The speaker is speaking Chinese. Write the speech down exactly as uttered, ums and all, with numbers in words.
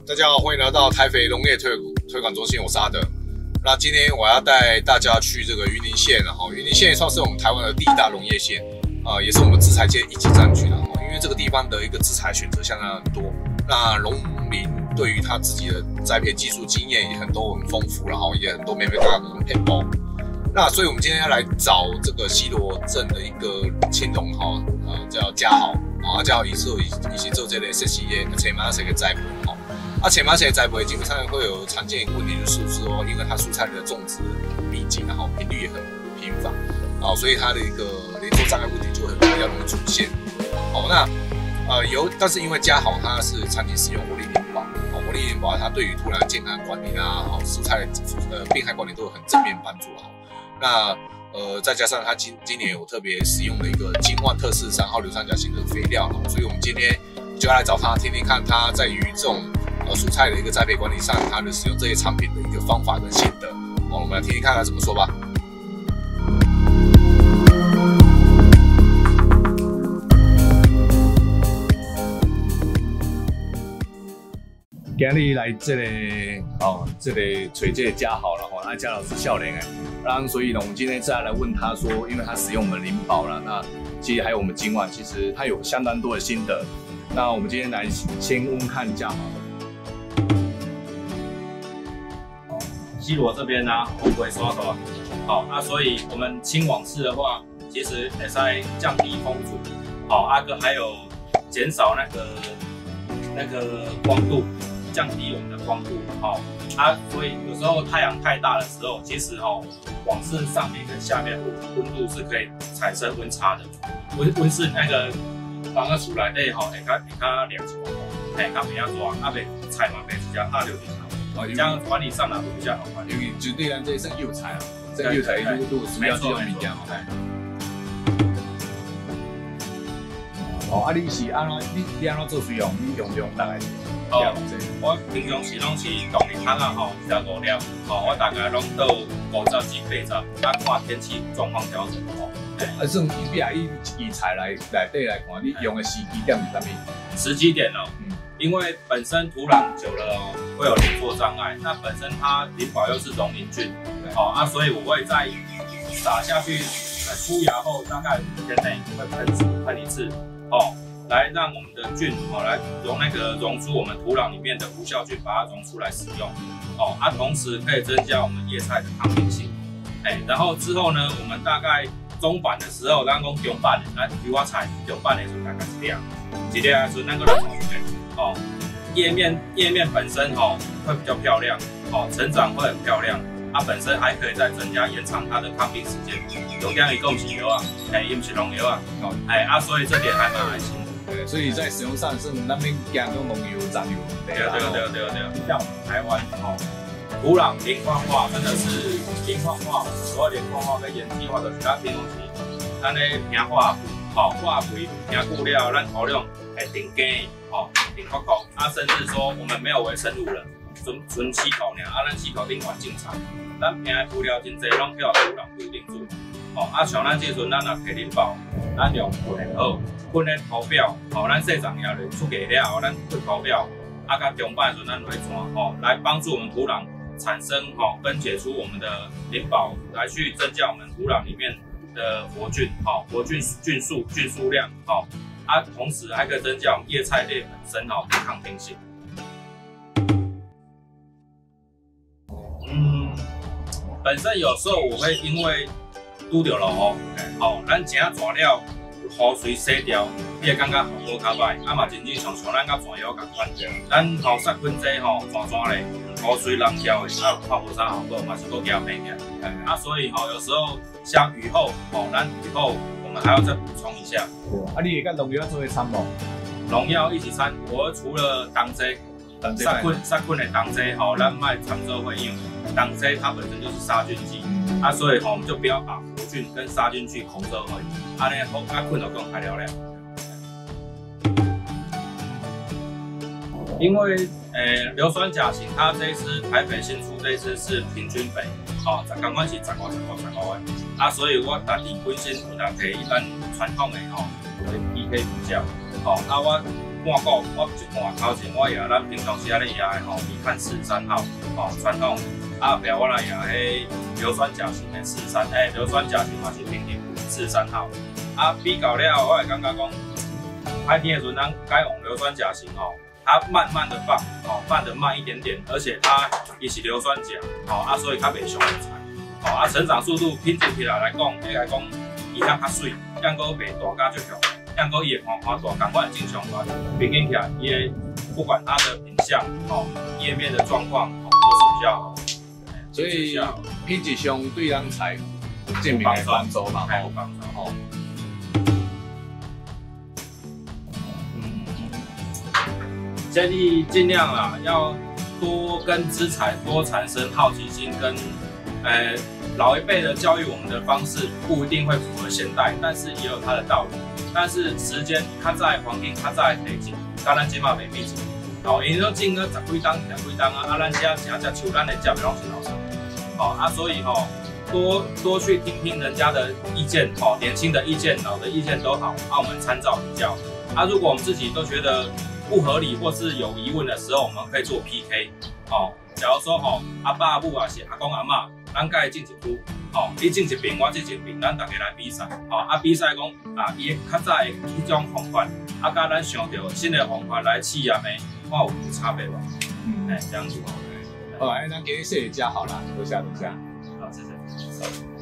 大家好，欢迎来到台肥农业推推广中心，我是阿德。那今天我要带大家去这个云林县，然后云林县也算是我们台湾的第一大农业县，啊、呃，也是我们制裁界一级战区的。因为这个地方的一个制裁选择相当很多，那农民对于他自己的栽培技术经验也很多很丰富，然后也很多妹妹大跟配包。那所以我们今天要来找这个西螺镇的一个青农哈，呃，叫嘉豪，啊，嘉豪以做以以前做这类设计业，且马谁个栽培哈。啊，且马谁栽培基本上会有常见问题，就是说，因为它蔬菜的种植密集，然后频率也很频繁，啊，所以它的一个连作障碍问题就会比较容易出现。哦，那呃有，但是因为嘉豪它是长期使用活力联保，哦，活力联保它对于土壤的健康管理啊，哦，蔬菜的呃病害管理都有很正面帮助啊。那呃再加上它今今年有特别使用的一个金万特氏三号硫酸钾型的肥料，所以我们今天就要来找他听听看他在于这种呃蔬菜的一个栽培管理上，他的使用这些产品的一个方法跟心得。哦，我们来听听看他怎么说吧。今日来这个哦，这个找这个嘉豪了哈，那嘉豪是少年哎，然后所以呢，我们今天再来问他说，因为他使用我们灵宝了，那其实还有我们今晚，其实他有相当多的心得。那我们今天来先问看嘉豪。 西螺这边呢、啊，会不会刷手啊？好，那所以我们清网式的话，其实也在降低风阻，好，阿哥还有减少那个那个光度。降低我们的光度，好、哦，啊，所以有时候太阳太大的时候，其实哦，网室上面跟下面温度是可以产生温差的。温温室那个放个出来内吼，会较会较凉一点，会较比较热，啊，袂菜嘛袂直接下流进来，哦，这样管理上来会比较好管理。 因为就对咱这算幼菜啊，这个幼菜如果主要这种物件哦。哦，啊，你是安怎？你你安怎做水用？你用用大概？ 哦，我平常时拢是动力桶啊吼，十五粒，吼，我大概拢到五十至八十，啊，看天气状况调整吼。 啊，算以比啊以以菜来内底来看，你用的时机点是啥物？ 时机点哦，嗯，因为本身土壤久了哦，会有连作障碍，那本身它灵宝又是溶磷菌，哦啊，所以我会在撒下去，出芽后大概五天内会喷喷一次，哦。来让我们的菌哦来溶那个溶出我们土壤里面的无效菌，把它溶出来使用哦啊，同时可以增加我们叶菜的抗病性。哎，然后之后呢，我们大概中版的时候，咱讲中版的，咱菊花菜中版的时候大概一两，一两的时候那个来哦，叶面叶面本身哦会比较漂亮哦，成长会很漂亮，它本身还可以再增加延长它的抗病时间。重点一共是油啊，哎，伊不是农药啊，哦，哎啊，所以这点还蛮安心。 对，所以在使用上是那边加种农药、杂油。 对对对对对，像我们台湾哦，土壤磷矿化真的是磷矿化，所谓磷矿化跟盐基化的其他品种是，咱咧平化哦化肥平固料，咱土壤会定根哦定骨骨啊，甚至说我们没有微生物了，纯纯气口尔，啊咱气口顶环境差，咱平的肥料真济拢叫土壤不一定做。哦，啊像咱这阵咱若摕灵宝，咱用混的好。混的土表，哦，咱细长苗咧出给了后，咱混土表，啊，甲中版的时候咱来转，哦，来帮助我们土壤产生，哦，分解出我们的灵宝，来去增加我们土壤里面的活菌，哦，活菌菌数菌数量，哦，啊，同时还可以增加我们叶菜类本身哦的抗病性。嗯，本身有时候我会因为拄到了哦，哦，咱正抓了。雨水洗掉，你会感觉效果较歹，啊嘛真正像像咱甲泉药共款，咱后杀菌剂吼泉泉咧，雨水淋掉的，啊看无啥效果，嘛是搁加变起来。啊，所以吼有时候像雨后，吼咱雨后我们还要再补充一下。 啊，你会甲农药做伙掺无？ 农药一起掺，我除了当剂，杀菌杀菌的当剂吼，咱卖掺做伙用。当剂它本身就是杀菌剂，啊所以吼我们就不要把活菌跟杀菌剂混做伙。安尼好，啊困就更开了了。因为诶硫酸钾型，它这一支台北新出这一支是平均肥，哦，刚刚是十五、十五、十五的，啊，所以我家己本身有当摕一般传统的吼，来 P K 比较，哦，啊我半个，我一半头前我摇咱平常时安尼摇的吼，米碳四十三号，吼传统啊后我来摇迄硫酸钾型的四十三，诶硫酸钾型嘛是平平四十三号。啊比较了，我会感觉讲，拍片的时阵咱改用硫酸钾型吼，它慢慢的放，吼放得慢一点点，而且它也是硫酸钾，吼啊所以它袂伤材，吼啊成长速度拼凑起来来讲，会来讲伊较较水，样个袂大甲足强。样个伊的花花大，赶快正常化，平均起来，伊的不管它的品相、哦页面的状况，哦都是比较好。 所以品质上对咱菜证明的帮助嘛， 有帮助吼。建议尽量啦，要多跟资材多产生好奇心，跟呃老一辈的教育我们的方式不一定会符合现代，但是也有它的道理。但是时间较早的环境较早的地景，甲咱即马袂比较。哦，因为种个十几档、十几档啊，啊，咱遮食只树，咱的食袂拢是老少。哦啊，所以吼、哦，多多去听听人家的意见，哦，年轻的意见、老的意见都好，啊，我们参照比较。啊，如果我们自己都觉得不合理或是有疑问的时候，我们可以做 P K。哦，假如说哦，阿爸阿母啊是阿公阿嬷，咱甲伊进一步。哦，你种一边，我种一边，咱大家来比赛。哦，啊比赛讲啊，伊较早的迄种方法，啊，甲咱想到新的方法来试验的，看有无差别无？嗯，哎，这样子。 好，哎，咱今日谢谢家好啦，多谢多谢。 好，谢谢。